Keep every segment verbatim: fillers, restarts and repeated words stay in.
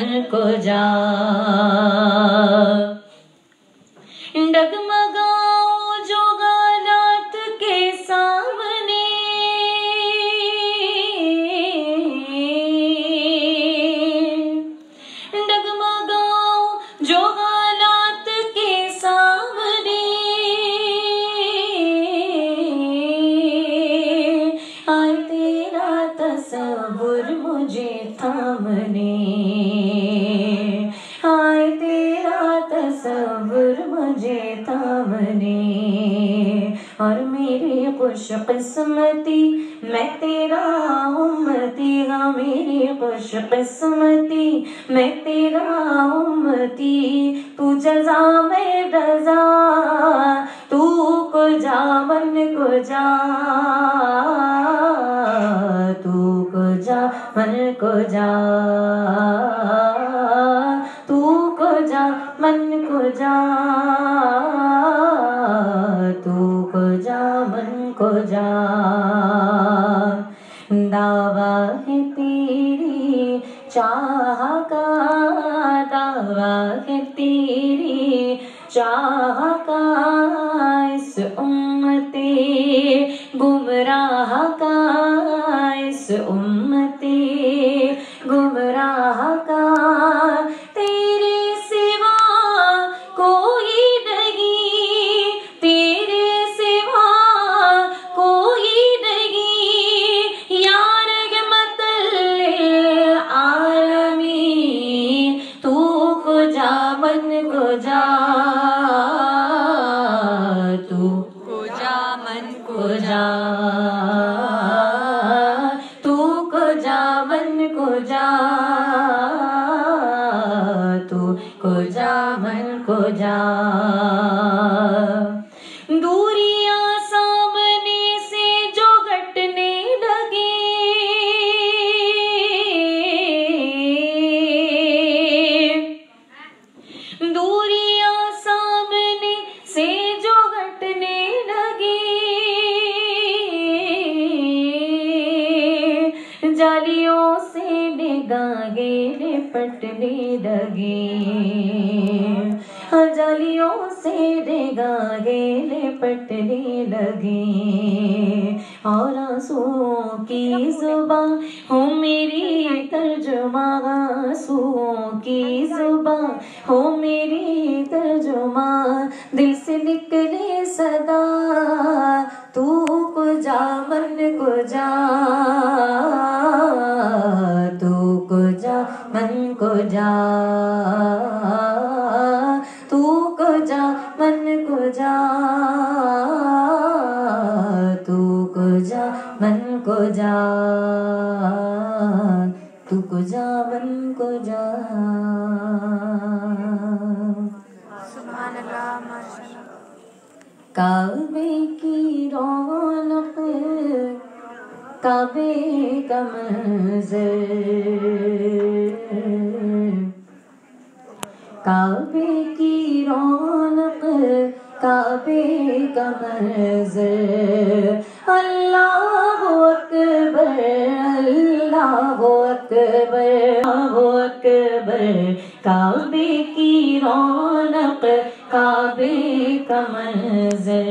मन को जा। डगमगाओ जो गालात के सामने, डगमगाओ जो गालात के सामने, आए तेरा तस्वुर मुझे थामने, आए तेरा तस्वुर मुझे थामने। और मेरी खुशकिस्मती मैं तेरा उम्मती, हाँ मेरी खुशकिस्मती मैं तेरा उम्मती। तू जज़ा मैं रज़ा, तू को जा मन को जा, तू को जा मन को जा, तू को जा मन को जा, तू को जा मन को जा। दावा है तेरी चाह का, दावा है तेरी चाह का, इस उम्मते गुमराह का, इस उम्मते गुमराह का। तेरे सिवा कोई नहीं, तेरे सिवा कोई नहीं, या रहमतल लिल आलमीन। तू को जा मन को जा, तू को जा मन को जा, तू को जा मन को जा, तू को जा मन को जा। दूरियां सामने से जो घटने लगी, दूरियां सामने से जो घटने लगी, जालियों से निगाहें लिपटने लगी, जालियों से निगाहें लिपटने लगी। और आंसुओं की जुबान हो मेरी तर्जुमा, आंसुओं की जुबान हो मेरी तर्जुमा। दिल से निकले सदा, तू को जा मन को जा, तू को जा मन को जा, तू को जा मन को जा, तू को जा मन को जा, तू को जा मन को जा। सुभान अल्लाह माशाअल्लाह। काबे की रौनक, काबे का मंज़र, काबे की रौनक, काबे का मंज़र। अल्लाहु अकबर, अल्लाहु अकबर, अल्लाहु अकबर। काबे की रौनक, काबे का मंज़र।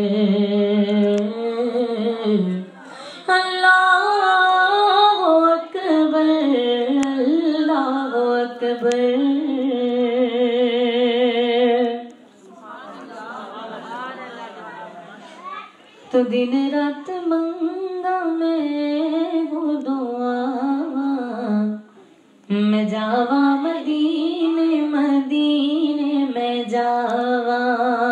अल्लाहु अकबर, अल्लाहु अकबर। तो दिन रात मंगा मैं वो दुआ, मैं जावा मदीने मदीने में जावा।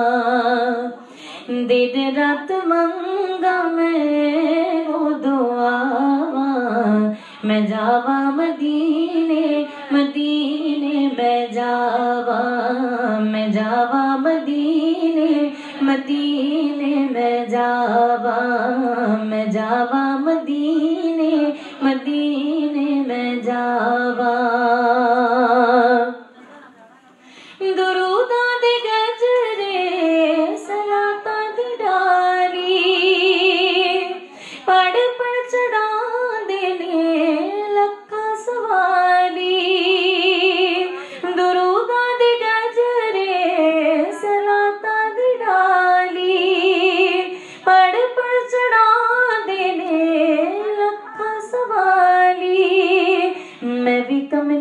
दिन रात मंगा मैं वो दुआ, मैं जावा मदीने मदीने में जावा, मैं जावा मदीने मदीने में जावा, मैं जावा मदीने मदीने में जावा। दुरूदा दे गजरे सलाता दी डारी, पढ़ पढ़ चढ़ा देने लक्का सवारी।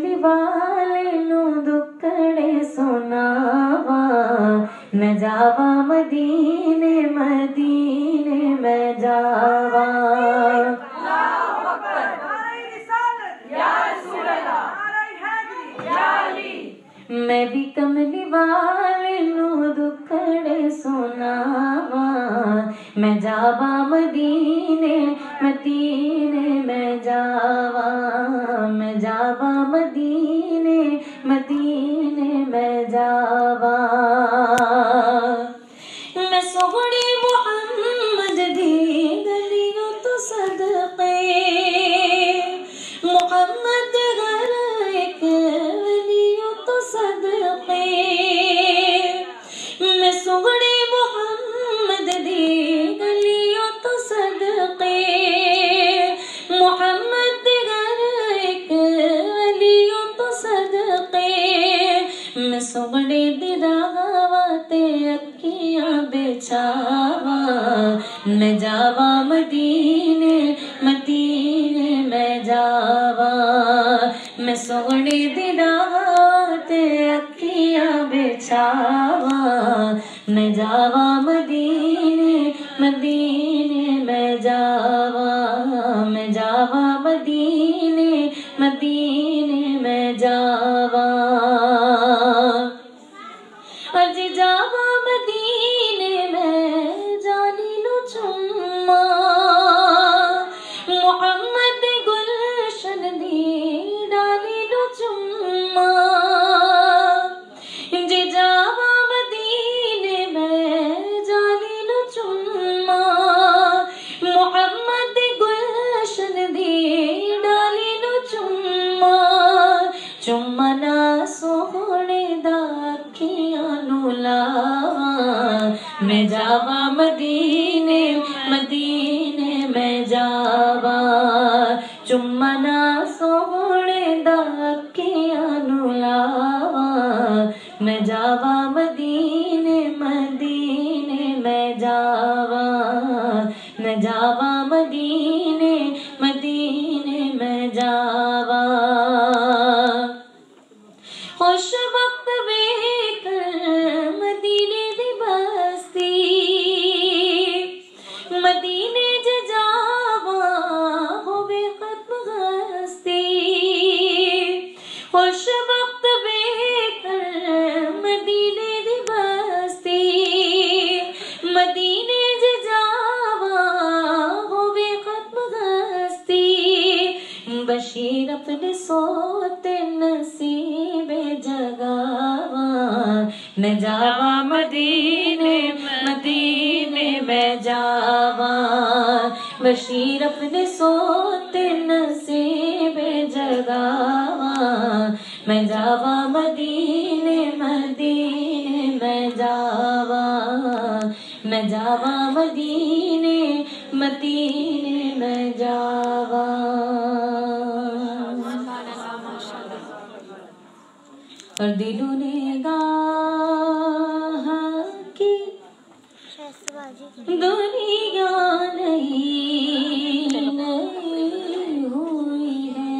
कमली वाले नु दुखड़े सुनावा मैं जावा मदीने मदीने मैं जावा मैं भी कमली वाले नु दुखड़े सुनावा मैं जावा मदीने मदीने मैं जावा मैं जावा मदीने मदीने मैं जावा मैं सोहनी मोहम्मद दी गलियों तो सदके मोहम्मद घर एक वलियों तो सदके मैं सोहनी मोहम्मद दी गलियों तो सदके मोहम्मद घर एक वलियों तो सदके मैं सोहनी दिरावते अखियां बेचावा मैं जावा मदीने मदीने मैं जावा मैं सोहनी दिरावते अखियां बेचावा मैं जावा मदीने मदीने मैं जावा मैं जावा मदीने मदीने मैं जावा अज जावा मदीने में जानी नु चुम्मा मोहम्मद गुलशन दी डाली नु चुम्मा जे जावा मदीने में जानी नु चुम्मा मोहम्मद गुलशन दी डाली नु चुम्मा चुम्मा ना सोहने दा अखियां नु लावा मैं जावा मदीने मदीने मैं जावा चुम्मा ना सोहने दा अखियां नु लावा मैं जावा मदीने मदीने मैं जावा मैं जावा मदीने मदीने मैं जावा खुश वक्त वेकर मदीने दी बस्ती मदीने ज जावा होवे खत्म हस्ती खुश वक्त वेकर मदीने दी बस्ती मदीने ज जावा होवे खत्म हस्ती बशीर अपने सोते नसीबे जगावा मैं जावा मदीने मदीने मैं जावा बशीर अपने सोते नसीबे जगावा मैं जावा मदीने मदीने मैं जावा मैं जावा मदीने मदीने मैं जावा और दिलों ने गाहा कि दुनिया नहीं नहीं हुई है।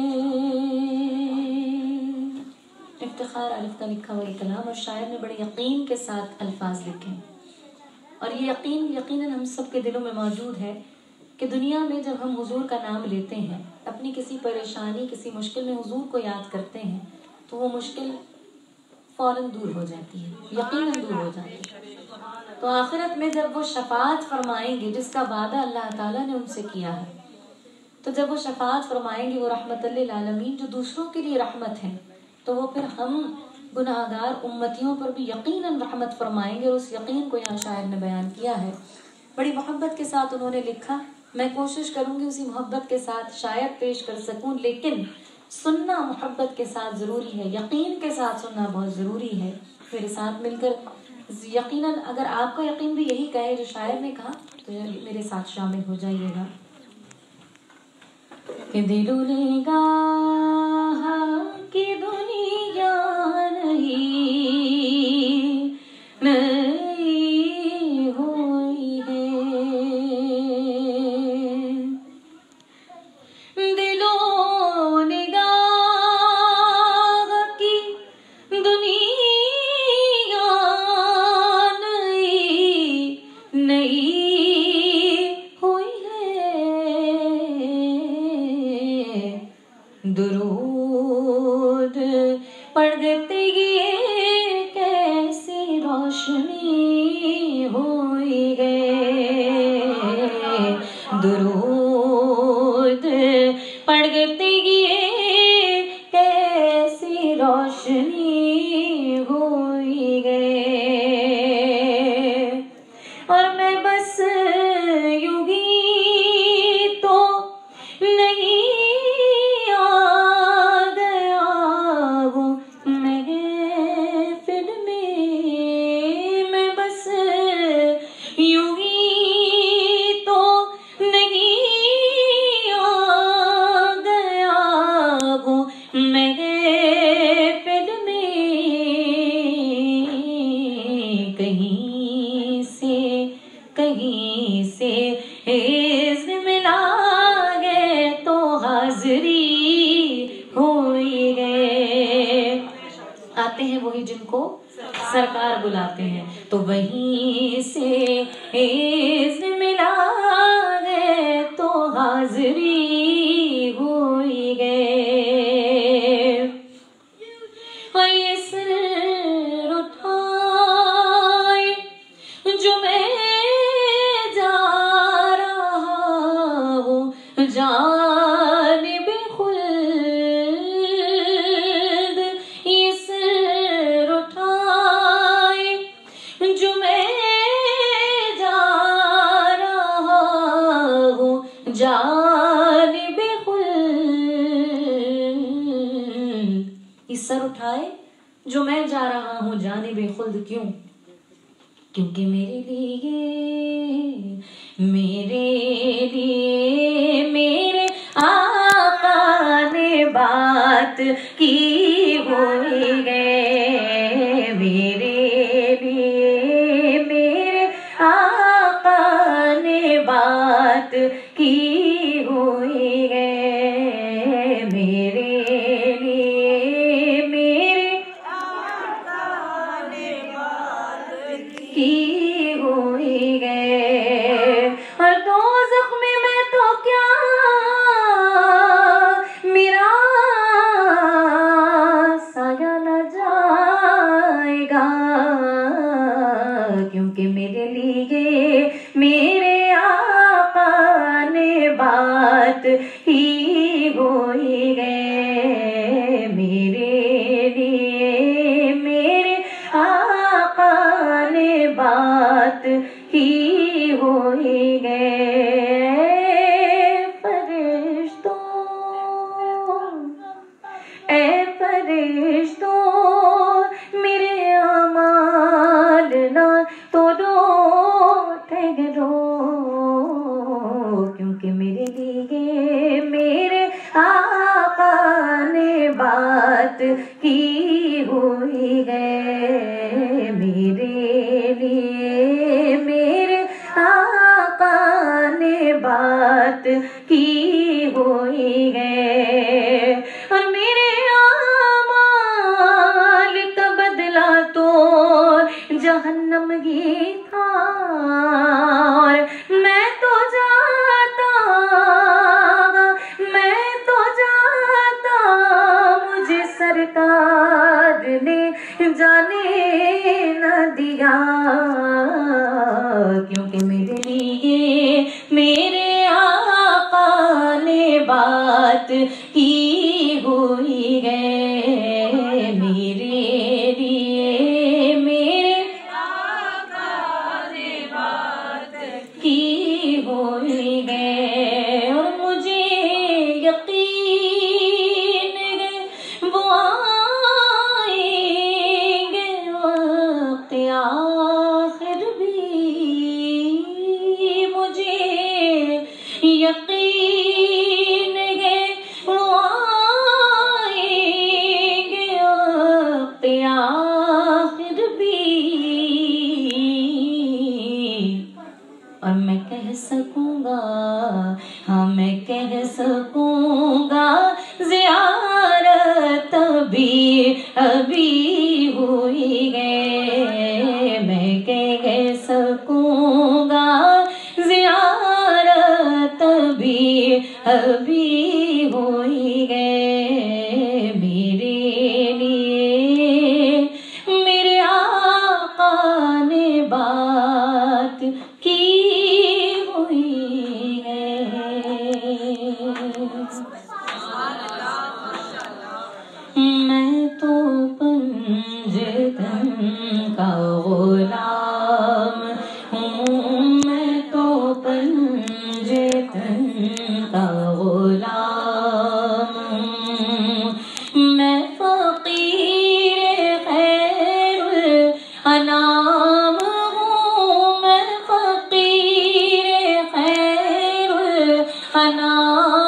इफ्तिखार आलिफ का लिखा हुआ ये कलाम और शायर ने बड़े यकीन के साथ अल्फाज लिखे और ये यकीन यकीनन हम सब के दिलों में मौजूद है कि दुनिया में जब हम हुजूर का नाम लेते हैं, अपनी किसी परेशानी किसी मुश्किल में हुजूर को याद करते हैं तो वो मुश्किल फौरन दूर हो जाती है, यकीनन दूर हो जाती है। तो आखिरत में जब वो शफाअत फरमाएंगे जिसका वादा अल्लाह ताला ने उनसे किया है, तो जब वो शफाअत फरमाएंगे वो रहमतुल लिल आलमीन जो दूसरों के लिए रहमत है, तो वो फिर हम गुनाहगार उम्मतियों पर भी यकीनन रहमत फरमाएंगे। और उस यकीन को यहाँ शायर ने बयान किया है, बड़ी मोहब्बत के साथ उन्होंने लिखा। मैं कोशिश करूंगी उसी मोहब्बत के साथ शायद पेश कर सकूं, लेकिन सुनना मोहब्बत के साथ ज़रूरी है, यकीन के साथ सुनना बहुत ज़रूरी है। मेरे साथ मिलकर यकीनन अगर आपका यकीन भी यही कहे जो शायर ने कहा तो मेरे साथ शामिल हो जाइएगा। कि दिलों ने गाहा कि दुनिया नहीं नहीं हुई है, दिलों ने गाहा दुरूद पढ़ते ये कैसी रोशनी होई गए, दुरूद पढ़ते ये कैसी रोशनी होई गए। और मैं बस यूं ही तो नहीं आ गया वो महफिल में, मैं बस यूं ही तो नहीं आ गया वो महफिल में, कहीं से कहीं से इज़्न मिला गए तो हाज़री होई गए। आते हैं वही जिनको सरकार बुलाते हैं, तो वहीं से इज़्न मिला गए तो हाज़री होई गए। और ये सिर उठाए जो मैं जा रहा हूँ जानिबे खुल्द, ये सिर उठाए जो मैं जा रहा हूँ जानिबे खुल्द, ये सर उठाए जो मैं जा रहा हूँ जानिबे खुल्द। क्यों? क्योंकि मेरे लिए मेरे लिए मेरे आका ने बात की होई गए, मेरे लिए मेरे आका ने बात की होई गए, मेरे लिए मेरे की होई गए। और दो जख्म में तो क्या मेरा साया न जाएगा, क्योंकि मेरे लिए मेरे आका ने बात ही होई गए, मेरे लिए मेरे आका ने बात ही होई गए। फरिश्तों ए फरिश्तों मेरे अमाल ना तोड़ो ठहरो, क्योंकि मेरे लिए मेरे आका ने बात की होई गए, मेरे लिए मेरे आका ने बात की होई गए। और मेरे आमाल का बदला तो जहन्नम ही था, और मैं तो जाता मैं तो जाता मुझे सरकार ने जाने न दिया, क्योंकि मेरे लिए मेरे आका ने बात की होई गए, मेरे लिए मेरे आका ने बात की होई गए। और मुझे यकीन है वो आएंगे वक्त आखिर भी, मुझे यकीन है वो आएंगे वक्त आखिर भी। और मैं कह सकूंगा, हाँ मैं कह सकूंगा ज़ियारत भी अभी हुई गए, मैं कह सकूंगा ज़ियारत भी अभी हुई है मेरे लिए, मेरे आका ने बात की हुई है। मैं तो पंजतन का गुलाम हूँ, मैं तो पंजतन का गुलाम हूँ, मैं फकीर खैरुल अनाम हूँ, मैं फकीर खैरुल अनाम